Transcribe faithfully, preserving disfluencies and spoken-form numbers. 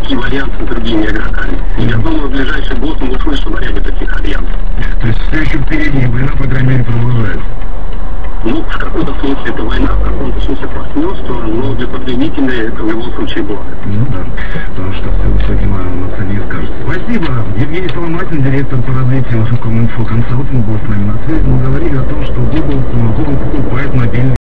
такие альянсы с другими игроками. И я думаю, в ближайший год мы услышим о ряде таких альянсов. То есть все еще впереди, война, по крайней мере, продолжается. Ну, в каком-то смысле это война, в каком-то смысле партнерство, но для потребителей это в любом случае благо. Ну да, потому что все высоким на цене скажут. Спасибо. Евгений Соломатин, директор по развитию Коминфо Консалтинг, был с нами на связи. Мы говорили о том, что Google, Google покупает мобильный